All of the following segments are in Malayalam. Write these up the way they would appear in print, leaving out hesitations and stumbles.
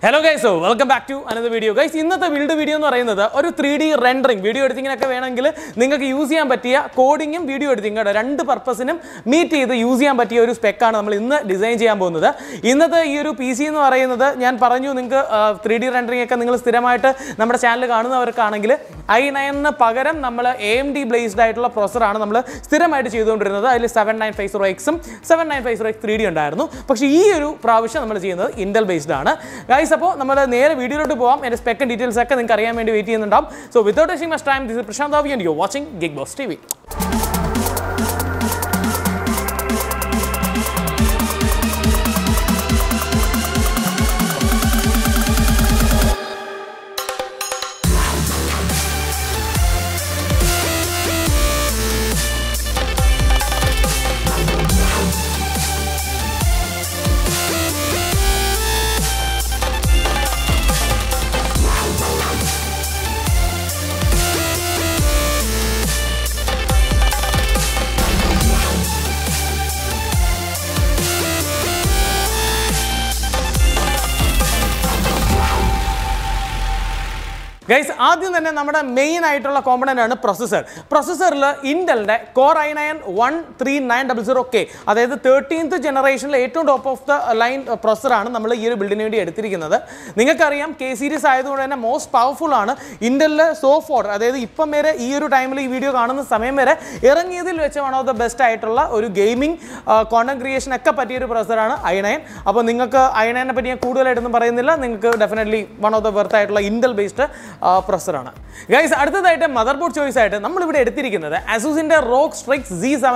Hello guys, so welcome back to another video. Guys, ഇന്നത്തെ ബിൽഡ് വീഡിയോ എന്ന് പറയുന്നത് ഒരു 3D റെൻഡറിംഗ് വീഡിയോ എഡിറ്റിംഗിനൊക്കെ വേണമെങ്കിൽ നിങ്ങൾക്ക് യൂസ് ചെയ്യാൻ പറ്റിയ കോഡിങ്ങും വീഡിയോ എഡിറ്റിംഗും രണ്ട് പർപ്പസിനും മീറ്റ് ചെയ്ത് യൂസ് ചെയ്യാൻ പറ്റിയ ഒരു സ്പെക്കാണ് നമ്മൾ ഇന്ന് ഡിസൈൻ ചെയ്യാൻ പോകുന്നത്. ഇന്നത്തെ ഈ ഒരു PC എന്ന് പറയുന്നത് ഞാൻ പറഞ്ഞു നിങ്ങൾക്ക് 3D റെൻഡറിംഗ് ഒക്കെ നിങ്ങൾ സ്ഥിരമായിട്ട് നമ്മുടെ ചാനൽ കാണുന്നവർക്കാണെങ്കിൽ i9 പകരം നമ്മൾ AMD ബ്ലേസ്ഡ് ആയിട്ടുള്ള പ്രോസറാണ് നമ്മൾ സ്ഥിരമായിട്ട് ചെയ്തുകൊണ്ടിരുന്നത്. അതിൽ 7950Xും 7950X 3D ഉണ്ടായിരുന്നു. പക്ഷേ ഈ ഒരു പ്രാവശ്യം നമ്മൾ ചെയ്യുന്നത് Intel ബേസ്ഡ് ആണ്. Guys, അപ്പോൾ നമ്മൾ നേരെ വീഡിയോയിലോട്ട് പോകാം. എൻ്റെ സ്പെക്കും ഡീറ്റെയിൽസ് ഒക്കെ നിങ്ങൾക്ക് അറിയാൻ വേണ്ടി വെയിറ്റ് ചെയ്യുന്നുണ്ടാവും. So without wasting much time, this is Prashant ആവി and you are watching geekboz TV. Guys, ആദ്യം തന്നെ നമ്മുടെ മെയിൻ ആയിട്ടുള്ള കോമ്പണന്റ് ആണ് പ്രൊസസ്സർ. പ്രൊസസ്സറിൽ ഇന്റലിന്റെ Core i9 13900K, അതായത് 13th ജനറേഷനിലെ ഏറ്റവും ടോപ്പ് ഓഫ് ദ ലൈൻ പ്രൊസസ്സറാണ് നമ്മൾ ഈ ഒരു ബിൽഡിന് വേണ്ടി എടുത്തിരിക്കുന്നത്. നിങ്ങൾക്കറിയാം K സീരീസ് ആയതുകൊണ്ട് തന്നെ മോസ്റ്റ് പവർഫുൾ ആണ്. ഇന്റലിലെ സോഫോർ, അതായത് ഇപ്പം വരെ ഈ ഒരു ടൈമിൽ ഈ വീഡിയോ കാണുന്ന സമയം വരെ ഇറങ്ങിയതിൽ വെച്ച് വൺ ഓഫ് ദ ബെസ്റ്റ് ആയിട്ടുള്ള ഒരു ഗെയിമിംഗ് കോണ്ടന്റ് ക്രിയേഷൻ ഒക്കെ പറ്റിയൊരു പ്രൊസസ്സറാണ് i9. അപ്പോൾ നിങ്ങൾക്ക് i9നെ പറ്റി ഞാൻ കൂടുതലായിട്ടൊന്നും പറയുന്നില്ല. നിങ്ങൾക്ക് definitely one of the worth ആയിട്ടുള്ള ഇന്റൽ ബേസ്ഡ് പ്രൊസസ്സറാണ്. ഗൈസ്, അടുത്തതായിട്ട് മദർ ബോർഡ് ചോയ്സ് ആയിട്ട് നമ്മളിവിടെ എടുത്തിരിക്കുന്നത് അസൂസിൻ്റെ ROG Strix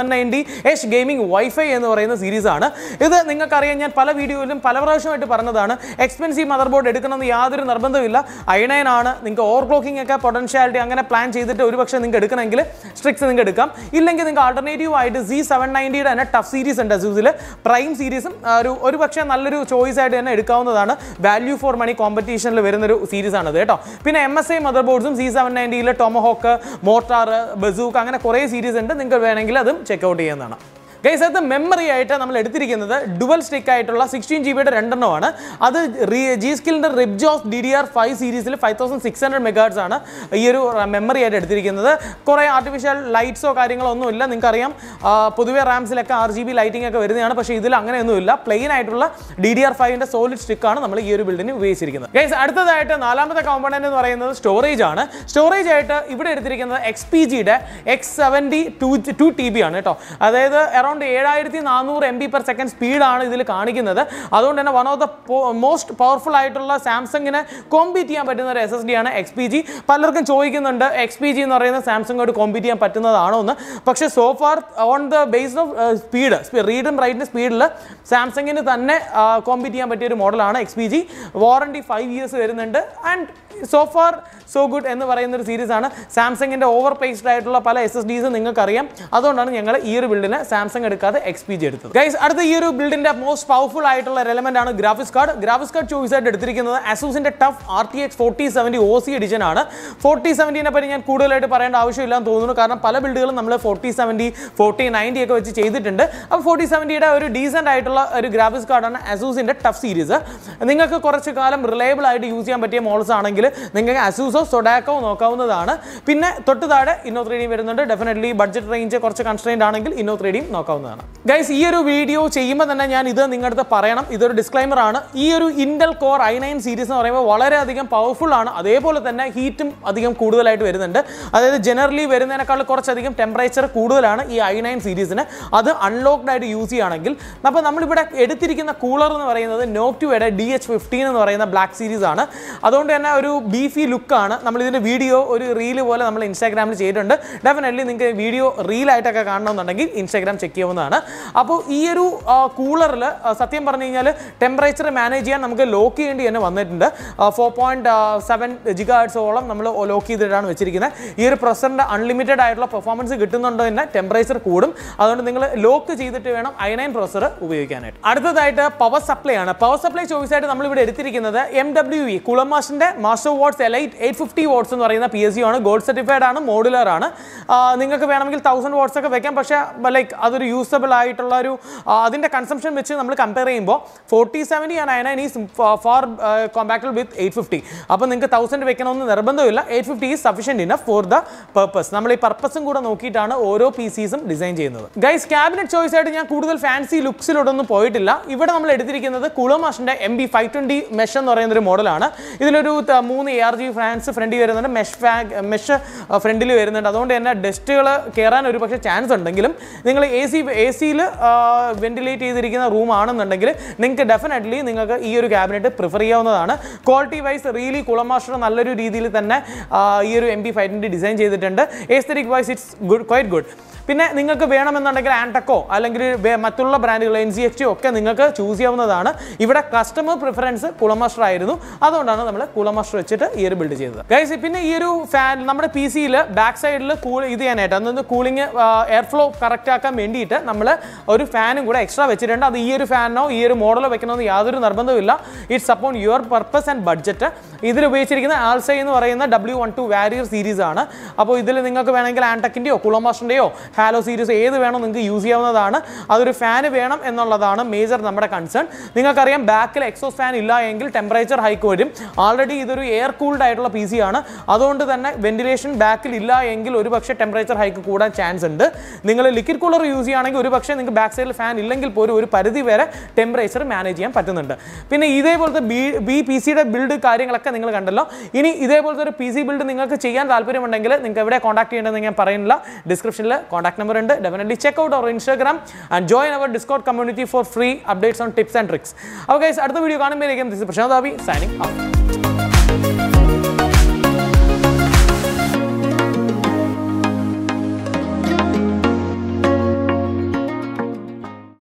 Z790H gaming WiFi എന്ന് പറയുന്ന സീരീസ് ആണ്. ഇത് നിങ്ങൾക്കറിയാം, ഞാൻ പല വീഡിയോയിലും പല പ്രാവശ്യമായിട്ട് പറഞ്ഞതാണ്. എക്സ്പെൻസീവ് മദർ ബോർഡ് എടുക്കണമെന്ന് യാതൊരു നിർബന്ധമില്ല. i9 ആണ്. നിങ്ങൾക്ക് ഓവർക്ലോക്കിംഗ് ഒക്കെ പൊട്ടൻഷ്യാലിറ്റി അങ്ങനെ പ്ലാൻ ചെയ്തിട്ട് ഒരു പക്ഷേ നിങ്ങൾക്ക് എടുക്കണമെങ്കിൽ സ്ട്രിക്സ് നിങ്ങൾക്ക് എടുക്കാം. ഇല്ലെങ്കിൽ നിങ്ങൾക്ക് ആൾട്ടർനേറ്റീവ് ആയിട്ട് Z790യുടെ തന്നെ ടഫ് സീരീസ് ഉണ്ട്. അസൂസിൽ പ്രൈം സീരീസും ഒരു പക്ഷേ നല്ലൊരു ചോയ്സ് ആയിട്ട് തന്നെ എടുക്കാവുന്നതാണ്. വാല്യൂ ഫോർ മണി കോമ്പറ്റീഷനിൽ വരുന്നൊരു സീരീസ് ആണത് കേട്ടോ. പിന്നെ MSI മദർ ബോർഡ്സും Z790യിൽ ടൊമഹോക്ക്, മോർട്ടാർ, ബസൂക്ക് അങ്ങനെ കുറേ സീരീസ് ഉണ്ട്. നിങ്ങൾക്ക് വേണമെങ്കിൽ അതും ചെക്കൗട്ട് ചെയ്യുന്നതാണ്. ഗൈസ്, അത് മെമ്മറി ആയിട്ട് നമ്മൾ എടുത്തിരിക്കുന്നത് ഡുവൽ സ്റ്റിക്ക് ആയിട്ടുള്ള 16GB രണ്ടെണ്ണമാണ്. അത് G-Skillന്റെ Ripjaws DDR5 സീരീസിൽ 5600 MHz ആണ് ഈ ഒരു മെമ്മറി ആയിട്ട് എടുത്തിരിക്കുന്നത്. കുറേ ആർട്ടിഫിഷ്യൽ ലൈറ്റ്സോ കാര്യങ്ങളോ ഒന്നുമില്ല. നിങ്ങൾക്കറിയാം പൊതുവേ റാംസിലൊക്കെ RGB ലൈറ്റിംഗ് ഒക്കെ വരുന്നതാണ്. പക്ഷേ ഇതിൽ അങ്ങനെയൊന്നുമില്ല. പ്ലെയിൻ ആയിട്ടുള്ള DDR5ന്റെ സോളിഡ് സ്റ്റിക്കാണ് നമ്മൾ ഈ ഒരു ബിൽഡിന് ഉപയോഗിച്ചിരിക്കുന്നത്. ഗൈസ്, അടുത്തതായിട്ട് നാലാമത്തെ കോമ്പണന്റ് എന്ന് പറയുന്നത് സ്റ്റോറേജ് ആണ്. സ്റ്റോറേജ് ആയിട്ട് ഇവിടെ എടുത്തിരിക്കുന്നത് XPGയുടെ X70 2TB ആണ് കേട്ടോ. അതായത് അറൗണ്ട് 7400 MB/s സ്പീഡാണ് ഇതിൽ കാണിക്കുന്നത്. അതുകൊണ്ട് തന്നെ one of the most powerful ആയിട്ടുള്ള സാംസങ്ങിനെ കോമ്പീറ്റ് ചെയ്യാൻ പറ്റുന്ന ഒരു SSD ആണ് XPG. പലർക്കും ചോദിക്കുന്നുണ്ട് XPG എന്ന് പറയുന്ന സാംസങ്ങോട് കോമ്പീറ്റ് ചെയ്യാൻ പറ്റുന്നതാണോ എന്ന്. പക്ഷേ so far on the base of റീഡും റൈറ്റിൻ്റെ സ്പീഡിൽ സാംസങ്ങിന് തന്നെ കോമ്പീറ്റ് ചെയ്യാൻ പറ്റിയ ഒരു മോഡലാണ് XPG. വാറണ്ടി 5 years വരുന്നുണ്ട്. And so far so good എന്ന് പറയുന്ന ഒരു സീരീസ് ആണ്. സാംസങ്ങിൻ്റെ ഓവർ പ്രൈസ്ഡ് ആയിട്ടുള്ള പല SSDs നിങ്ങൾക്കറിയാം. അതുകൊണ്ടാണ് ഞങ്ങൾ ഈ ഒരു ബിൽഡിന് സാംസങ് എടുക്കാതെ XPG എടുത്തത്. ഗൈസ്, അടുത്ത ഈ ഒരു ബിൽഡിന്റെ മോസ്റ്റ് പവർഫുൾ ആയിട്ടുള്ള എലമെന്റ് ആണ് graphics card. Graphics card choice ആയിട്ട് എടുത്തിരിക്കുന്നത് അസൂസിന്റെ ടഫ് RTX 4070 OC എഡിഷൻ ആണ്. 4070നെ പറ്റി ഞാൻ കൂടുതലായിട്ട് പറയേണ്ട ആവശ്യമില്ലെന്ന് തോന്നുന്നു. കാരണം പല ബിൽഡുകളും നമ്മൾ 4070, 4090 ഒക്കെ വെച്ച് ചെയ്തിട്ടുണ്ട്. അപ്പോൾ 4070യുടെ ഒരു ഡീസൻ്റ് ആയിട്ടുള്ള ഒരു ഗ്രാഫിക്സ് കാർഡാണ് അസൂസിന്റെ ടഫ് സീരീസ്. നിങ്ങൾക്ക് കുറച്ച് കാലം റിലയബിൾ ആയിട്ട് യൂസ് ചെയ്യാൻ പറ്റിയ മോഡൽസ് ആണെങ്കിൽ നിങ്ങൾക്ക് അസൂസോ സൊഡാക്കോ നോക്കാവുന്നതാണ്. പിന്നെ തൊട്ട് താഴെ ഇന്നോ 3D വരുന്നുണ്ട്. ഡെഫിനറ്റ്ലി ബഡ്ജറ്റ് റേഞ്ച് കുറച്ച് കൺസ്ട്രെയിൻഡ് ആണെങ്കിൽ ഇന്നോ 3D നോക്കാവുന്നതാണ്. ഗൈസ്, ഈ ഒരു വീഡിയോ ചെയ്യുമ്പോൾ തന്നെ ഞാൻ ഇത് നിങ്ങളുടെ അടുത്ത് പറയണം. ഇതൊരു ഡിസ്ക്ലൈമർ ആണ്. ഈ ഒരു ഇന്റൽ Core i9 സീരീസ് എന്ന് പറയുമ്പോൾ വളരെയധികം പവർഫുൾ ആണ്. അതേപോലെ തന്നെ ഹീറ്റും അധികം കൂടുതലായിട്ട് വരുന്നുണ്ട്. അതായത് ജനറലി വരുന്നതിനേക്കാൾ കുറച്ചധികം ടെമ്പറേച്ചർ കൂടുതലാണ് ഈ i9 സീരീസിന്. അത് അൺലോക്ക്ഡ് ആയിട്ട് യൂസ് ചെയ്യുകയാണെങ്കിൽ. അപ്പോൾ നമ്മളിവിടെ എടുത്തിരിക്കുന്ന കൂളർ എന്ന് പറയുന്നത് നോക്റ്റുവയുടെ DH15 എന്ന് പറയുന്ന ബ്ലാക്ക് സീരീസ് ആണ്. അതുകൊണ്ട് തന്നെ ഒരു ബീഫി ലുക്കാണ്. നമ്മളിതിൻ്റെ വീഡിയോ ഒരു റീല് പോലെ നമ്മൾ ഇൻസ്റ്റാഗ്രാമിൽ ചെയ്തിട്ടുണ്ട്. ഡെഫിനറ്റ്ലി നിങ്ങൾക്ക് വീഡിയോ റീലായിട്ടൊക്കെ കാണണമെന്നുണ്ടെങ്കിൽ ഇൻസ്റ്റാഗ്രാം ചെക്ക് ചെയ്യാവുന്നതാണ്. അപ്പോൾ ഈ ഒരു കൂളറിൽ സത്യം പറഞ്ഞു കഴിഞ്ഞാൽ ടെമ്പറേച്ചർ മാനേജ് ചെയ്യാൻ നമുക്ക് ലോക്ക് ചെയ്യേണ്ടി തന്നെ വന്നിട്ടുണ്ട്. 4.7 GHz നമ്മൾ ലോക്ക് ചെയ്തിട്ടാണ് വെച്ചിരിക്കുന്നത്. ഈ ഒരു പ്രൊസറിൻ്റെ അൺലിമിറ്റഡ് ആയിട്ടുള്ള പെർഫോമൻസ് കിട്ടുന്നുണ്ട് തന്നെ ടെമ്പറേച്ചർ കൂടും. അതുകൊണ്ട് നിങ്ങൾ ലോക്ക് ചെയ്തിട്ട് വേണം i9 പ്രൊസർ ഉപയോഗിക്കാനായിട്ട്. അടുത്തതായിട്ട് പവർ സപ്ലൈ ആണ്. പവർ സപ്ലൈ ചോയ്സ് ആയിട്ട് നമ്മളിവിടെ എടുത്തിരിക്കുന്നത് MWE കുളമാഷിൻ്റെ മാസ്റ്റർ വാട്ട്സ് Elite 850 watts എന്ന് പറയുന്ന PSU ആണ്. ഗോൾഡ് സർട്ടിഫൈഡ് ആണ്, മോഡുലർ ആണ്. നിങ്ങൾക്ക് വേണമെങ്കിൽ 1000 watts ഒക്കെ വെക്കാം. പക്ഷേ ലൈക്ക് അതൊരു യൂസബിൾ ആയിട്ടുള്ള ഒരു അതിൻ്റെ കൺസംഷൻ വെച്ച് നമ്മൾ കമ്പയർ ചെയ്യുമ്പോൾ 4070 and i9 is for compatible with 850. അപ്പോൾ നിങ്ങൾക്ക് 1000 വെക്കണമെന്ന് നിർബന്ധമില്ല. 850 is sufficient enough for the purpose. നമ്മൾ ഈ പർപ്പസും കൂടെ നോക്കിയിട്ടാണ് ഓരോ PCസും ഡിസൈൻ ചെയ്യുന്നത്. ഗൈസ് ക്യാബിനറ്റ് ചോയ്സ് ആയിട്ട് ഞാൻ കൂടുതൽ ഫാൻസി ലുക്സിലോട്ടൊന്നും പോയിട്ടില്ല. ഇവിടെ നമ്മൾ എടുത്തിരിക്കുന്നത് കൂളമാഷിൻ്റെ MB520 മെഷ് എന്ന് പറയുന്നൊരു മോഡലാണ്. ഇതിലൊരു 3 ARG ഫാൻസ് ഫ്രണ്ടിൽ വരുന്നുണ്ട്, മെഷ് ഫ്രണ്ടിൽ വരുന്നുണ്ട്. അതുകൊണ്ട് തന്നെ ഡസ്റ്റുകൾ കയറാൻ ഒരു പക്ഷേ ചാൻസ് ഉണ്ടെങ്കിലും നിങ്ങൾ എ സിയിൽ വെന്റിലേറ്റ് ചെയ്തിരിക്കുന്ന റൂം ആണെന്നുണ്ടെങ്കിൽ നിങ്ങൾക്ക് ഡെഫിനറ്റ്ലി നിങ്ങൾക്ക് ഈ ഒരു ക്യാബിനറ്റ് പ്രിഫർ ചെയ്യാവുന്നതാണ്. ക്വാളിറ്റി വൈസ് റിയലി കുളമാസ്റ്റർ നല്ലൊരു രീതിയിൽ തന്നെ ഈ ഒരു MB520 ഡിസൈൻ ചെയ്തിട്ടുണ്ട്. Aesthetic wise it's quite good. പിന്നെ നിങ്ങൾക്ക് വേണമെന്നുണ്ടെങ്കിൽ ആൻടെക്കോ അല്ലെങ്കിൽ മറ്റുള്ള ബ്രാൻഡുകൾ NZXT ഒക്കെ നിങ്ങൾക്ക് ചൂസ് ചെയ്യാവുന്നതാണ്. ഇവിടെ കസ്റ്റമർ പ്രിഫറൻസ് കുളമാസ്റ്റർ ആയിരുന്നു, അതുകൊണ്ടാണ് നമ്മൾ കുളമാസ്റ്റർ വെച്ചിട്ട് ഈ ഒരു ബിൽഡ് ചെയ്തത്. ഗൈസ് പിന്നെ ഈ ഒരു ഫാൻ നമ്മുടെ PCയിൽ ബാക്ക് സൈഡിൽ ഇത് ചെയ്യാനായിട്ട് അതൊന്ന് കൂളിംഗ് എയർ ഫ്ലോ കറക്റ്റ് ആക്കാൻ വേണ്ടിയിട്ട് നമ്മൾ ഒരു ഫാനും കൂടെ എക്സ്ട്രാ വെച്ചിട്ടുണ്ട്. അത് ഈ ഒരു ഫാനോ ഈ ഒരു മോഡലോ വെക്കണമെന്ന് യാതൊരു നിർബന്ധമില്ല. It's upon your purpose and budget. ഇതിൽ ഉപയോഗിച്ചിരിക്കുന്ന ആൾസൈ എന്ന് പറയുന്ന W12 വാരിയർ സീരീസ് ആണ്. അപ്പോൾ ഇതിൽ നിങ്ങൾക്ക് വേണമെങ്കിൽ ആൻടെക്കിൻ്റെയോ കുളമാസ്റ്ററിൻ്റെയോ ഹാലോ സീരീസ് ഏത് വേണോ നിങ്ങൾക്ക് യൂസ് ചെയ്യാവുന്നതാണ്. അതൊരു ഫാന് വേണം എന്നുള്ളതാണ് മേജർ നമ്മുടെ കൺസേൺ. നിങ്ങൾക്കറിയാം ബാക്കിൽ എക്സോസ് ഫാൻ ഇല്ല എങ്കിൽ ടെമ്പറേച്ചർ ഹൈക്ക് വരും. ഓൾറെഡി ഇതൊരു എയർ കൂൾഡ് ആയിട്ടുള്ള PC ആണ്. അതുകൊണ്ട് തന്നെ വെന്റിലേഷൻ ബാക്കിൽ ഇല്ല എങ്കിൽ ഒരു പക്ഷേ ടെമ്പറേച്ചർ ഹൈക്ക് കൂടാൻ ചാൻസ് ഉണ്ട്. നിങ്ങൾ ലിക്വിഡ് കൂളർ യൂസ് ചെയ്യുകയാണെങ്കിൽ ഒരു പക്ഷേ നിങ്ങൾക്ക് ബാക്ക് സൈഡിൽ ഫാൻ ഇല്ലെങ്കിൽ പോലും ഒരു പരിധി വരെ ടെമ്പറേച്ചർ മാനേജ് ചെയ്യാൻ പറ്റുന്നുണ്ട്. പിന്നെ ഇതേപോലത്തെ PCയുടെ ബിൽഡ് കാര്യങ്ങളൊക്കെ നിങ്ങൾ കണ്ടല്ലോ. ഇനി ഇതേപോലത്തെ ഒരു PC ബിൽഡ് നിങ്ങൾക്ക് ചെയ്യാൻ താല്പര്യമുണ്ടെങ്കിൽ നിങ്ങൾക്ക് എവിടെ കോൺടാക്ട് ചെയ്യേണ്ടതെന്ന് ഞാൻ പറയുന്നില്ല. ഡിസ്ക്രിപ്ഷനിൽ കോൺടാക്ട് നമ്പർ ഉണ്ട്. Definitely check out our Instagram and join our Discord community for free updates on tips and tricks. Okay guys, അടുത്ത വീഡിയോ കാണുമ്പോഴേക്കും this is Prashant Avi signing off.